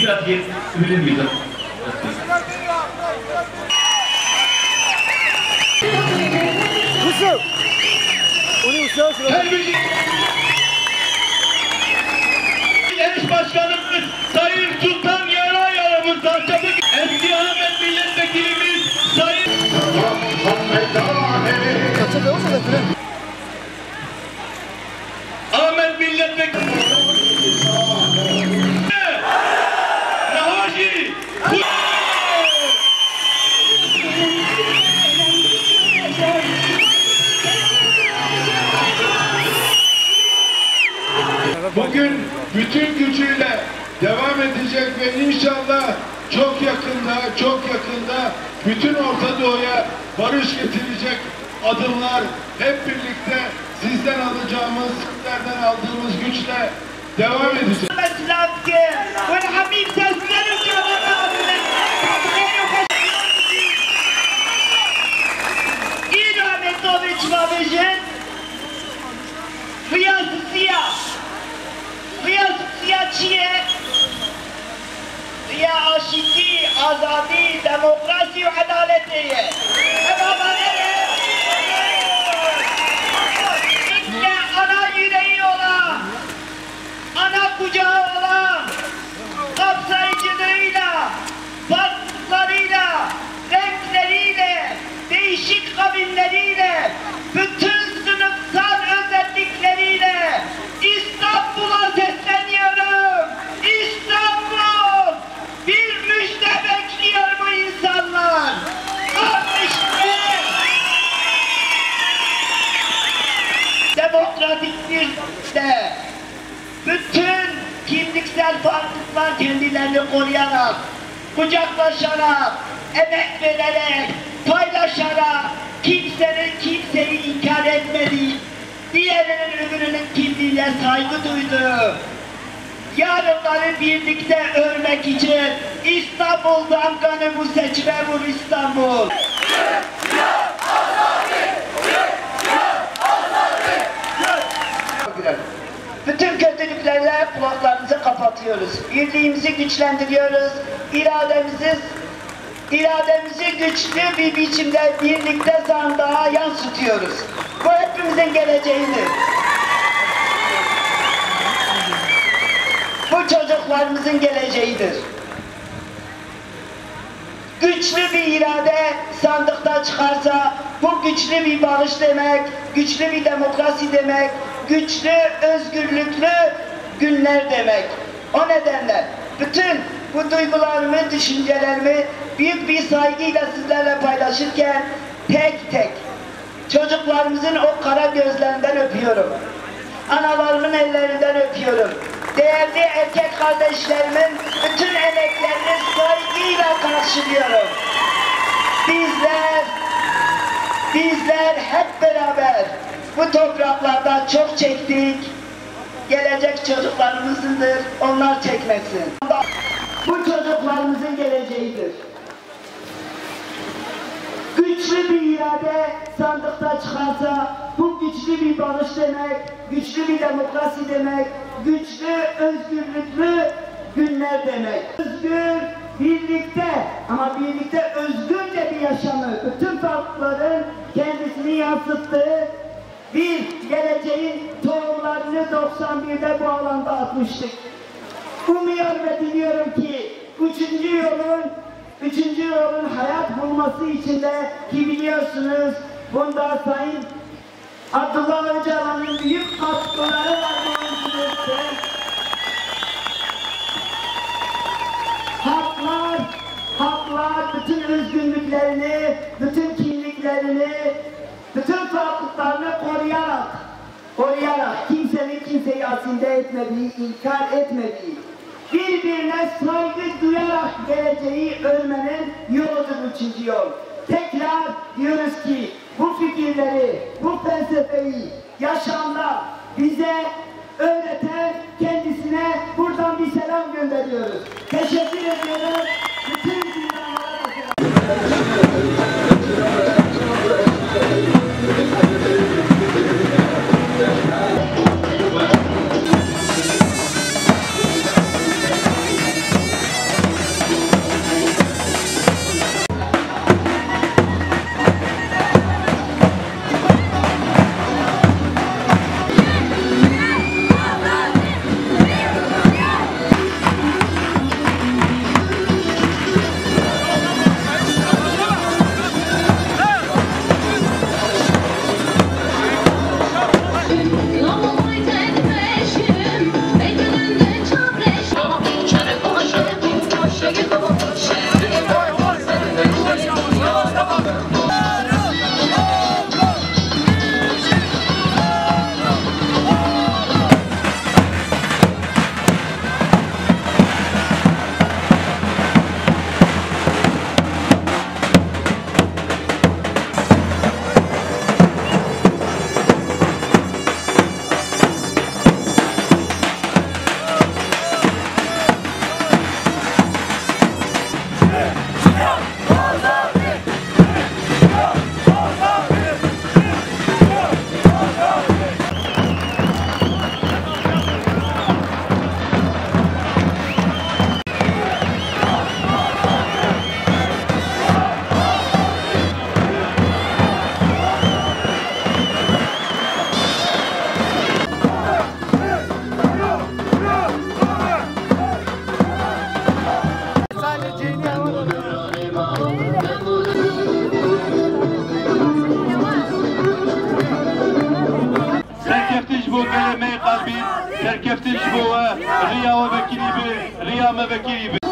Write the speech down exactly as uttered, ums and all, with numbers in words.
biraz geri bilir miyiz? Yusuf! Onu Yusuf'a şurada. Terbiyeci! Eş Başkanımız Sayın Sultan Yaray aramızdan çabuk eski Ahmet Milletvekilimiz Sayın Kaça da olsa da fren. Ahmet Milletvekili Nahaci bugün bütün gücüyle devam edecek ve inşallah çok yakında, çok yakında bütün Orta Doğu'ya barış getirecek adımlar hep birlikte sizden alacağımız, sizlerden aldığımız güçle devam edecek. या आशिकी आजादी डेमोक्रेसी और अदालत है ये ana yüreği olan, ana kucağı olan, kapsayıcılığıyla, farklılıklarıyla, renkleriyle, değişik kabinleriyle, bütün sınıfsal özellikleriyle İstanbul'a sesleniyorum. İstanbul! Bir müjde bekliyor bu insanlar. Kardeşler! Demokratik bir de bütün kimliksel farklılıklar kendilerini koruyarak, kucaklaşarak, emek vererek, paylaşarak, kimsenin kimseyi inkar etmediği, diğerinin öbürünün kimliğine saygı duyduğu, yarınları birlikte örmek için İstanbul'dan kanımı seçime vur İstanbul. Bütün kötülüklerle kulaklarımızı kapatıyoruz. Birliğimizi güçlendiriyoruz. İrademizi, irademizi güçlü bir biçimde birlikte sandığa yansıtıyoruz. Bu hepimizin geleceğidir. Bu çocuklarımızın geleceğidir. Güçlü bir irade sandıkta çıkarsa bu güçlü bir barış demek, güçlü bir demokrasi demek, güçlü, özgürlüklü günler demek. O nedenle bütün bu duygularımı, düşüncelerimi büyük bir saygıyla sizlerle paylaşırken tek tek çocuklarımızın o kara gözlerinden öpüyorum. Analarımın ellerinden öpüyorum. Değerli erkek kardeşlerimin bütün emeklerini saygıyla karşılıyorum. Bizler, bizler hep beraber bu topraklarda çok çektik. Gelecek çocuklarımızındır, onlar çekmesin. Bu çocuklarımızın geleceğidir. Güçlü bir irade sandıkta çıkarsa bu güçlü bir barış demek, güçlü bir demokrasi demek, güçlü, özgürlüklü günler demek. Özgür, birlikte ama birlikte özgürce bir yaşamı, bütün farkların kendisini yansıttığı bir geleceğin tohumlarını doksan birde bu alanda atmıştık. Umuyor ve diliyorum ki üçüncü yolun Üçüncü yolun hayat bulması için de ki biliyorsunuz bunda Sayın Abdullah Öcalan'ın büyük katkıları var bu süreçte. Haklar, haklar bütün özgürlüklerini, bütün kimliklerini, bütün farklılıklarını koruyarak, koruyarak kimsenin kimseyi asilde etmediği, inkar etmediği, birbirine saygı duyarak geleceği ölmenin yoludur üçüncü yol. Tekrar diyoruz ki bu fikirleri, bu felsefeyi yaşamda bize öğreten kendisine buradan bir selam gönderiyoruz. Teşekkür ediyorum. Bütün dünyalara selam. Riya vekili gibi, Riya vekili gibi.